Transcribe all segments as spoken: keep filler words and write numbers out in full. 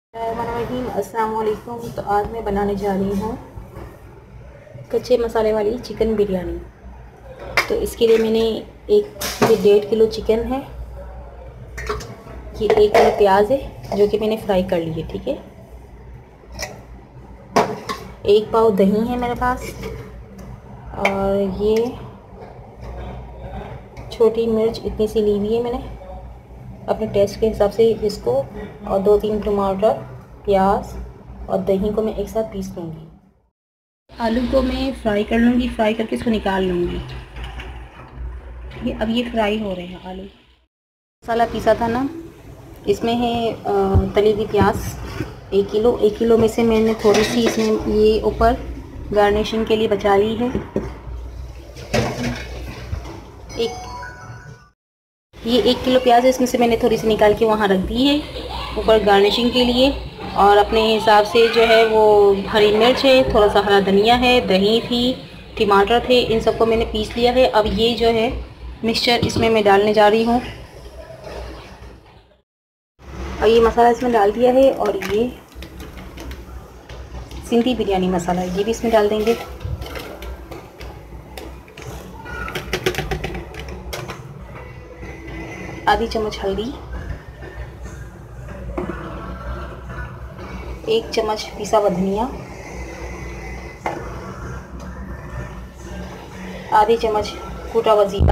अस्सलाम वालेकुम। तो आज मैं बनाने जा रही हूँ कच्चे मसाले वाली चिकन बिरयानी। तो इसके लिए मैंने एक ये डेढ़ किलो चिकन है, ये एक किलो प्याज है जो कि मैंने फ्राई कर ली है। ठीक है, एक पाव दही है मेरे पास, और ये छोटी मिर्च इतनी सी ली हुई है मैंने अपने टेस्ट के हिसाब से इसको, और दो तीन टमाटर, प्याज और दही को मैं एक साथ पीस लूँगी। आलू को मैं फ्राई कर लूँगी, फ्राई करके इसको निकाल लूँगी। ये अब ये फ्राई हो रहे हैं आलू। मसाला पीसा था ना, इसमें है तली हुई प्याज एक किलो। एक किलो में से मैंने थोड़ी सी इसमें ये ऊपर गार्निशिंग के लिए बचा ली है। एक ये एक किलो प्याज है, इसमें से मैंने थोड़ी सी निकाल के वहाँ रख दी है ऊपर गार्निशिंग के लिए। और अपने हिसाब से जो है वो हरी मिर्च है, थोड़ा सा हरा धनिया है, दही थी, टमाटर थे, इन सबको मैंने पीस लिया है। अब ये जो है मिक्सचर इसमें मैं डालने जा रही हूँ, और ये मसाला इसमें डाल दिया है। और ये सिंधी बिरयानी मसाला ये भी इसमें डाल देंगे। आधी चम्मच हल्दी, एक चम्मच पिसा हुआ धनिया, आधी चम्मच कूटा हुआ जीरा,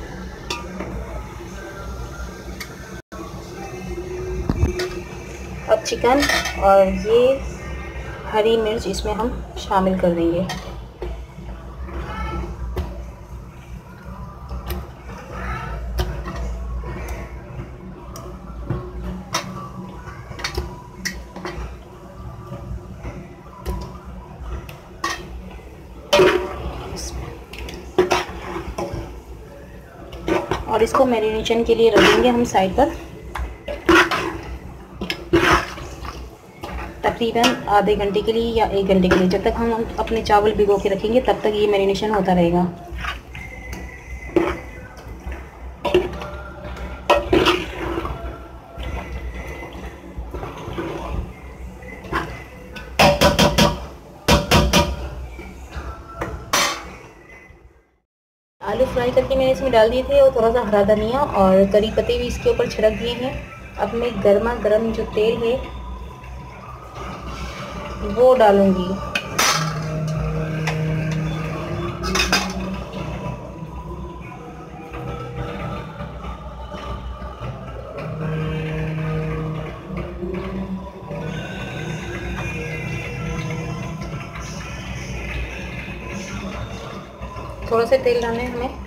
अब चिकन और ये हरी मिर्च इसमें हम शामिल कर देंगे। और इसको मैरिनेशन के लिए रखेंगे हम साइड पर तकरीबन आधे घंटे के लिए या एक घंटे के लिए। जब तक हम अपने चावल भिगो के रखेंगे तब तक ये मैरिनेशन होता रहेगा। आलू फ्राई करके मैंने इसमें डाल दिए थे, और थोड़ा सा हरा धनिया और करी पत्ते भी इसके ऊपर छिड़क दिए हैं। अब मैं गर्मा गर्म जो तेल है वो डालूंगी। थोड़ा सा तेल डालना है हमें।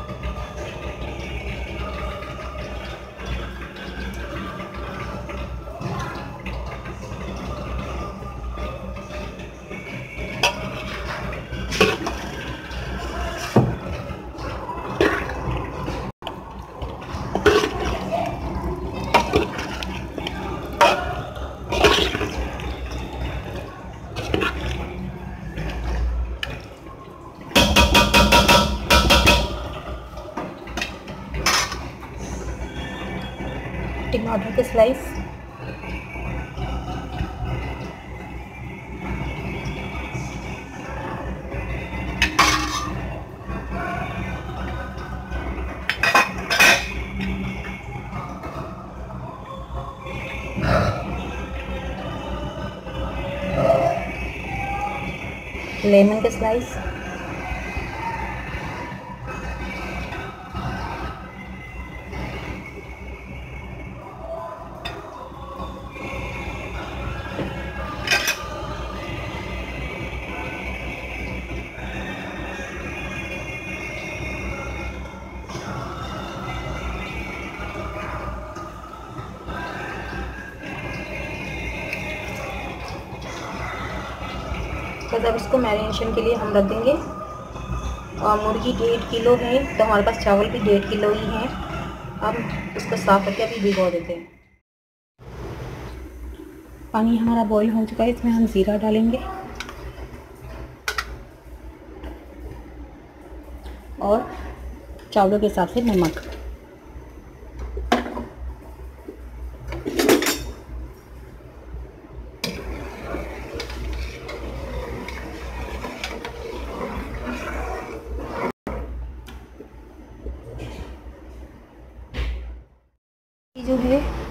टमाटर के स्लाइस, लेमन के स्लाइस, बस अब इसको मैरिनेशन के लिए हम रख देंगे। और मुर्गी डेढ़ किलो है, तो हमारे पास चावल भी डेढ़ किलो ही हैं। अब इसको साफ करके अभी भिगो देते हैं। पानी हमारा बॉईल हो चुका है, इसमें हम ज़ीरा डालेंगे और चावलों के हिसाब से नमक।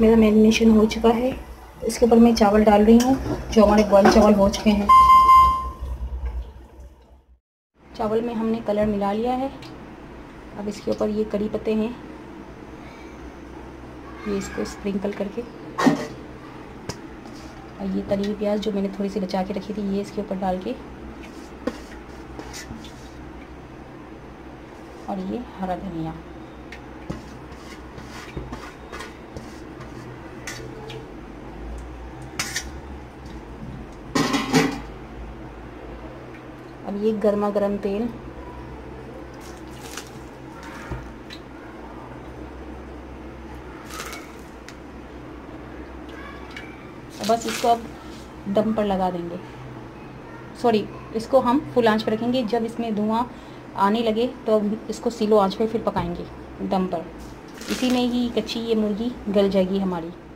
मेरा मैरिनेशन हो चुका है। इसके ऊपर मैं चावल डाल रही हूँ जो हमारे बॉयल चावल हो चुके हैं। चावल में हमने कलर मिला लिया है। अब इसके ऊपर ये करी पत्ते हैं, ये इसको स्प्रिंकल करके, और ये तली हुई प्याज जो मैंने थोड़ी सी बचा के रखी थी ये इसके ऊपर डाल के, और ये हरा धनिया। अब ये गर्मा गर्म तेल, बस इसको अब दम पर लगा देंगे। सॉरी, इसको हम फुल आंच पर रखेंगे। जब इसमें धुआं आने लगे तो अब इसको स्लो आंच पे फिर पकाएंगे दम पर। इसी में ही कच्ची ये मुर्गी गल जाएगी हमारी।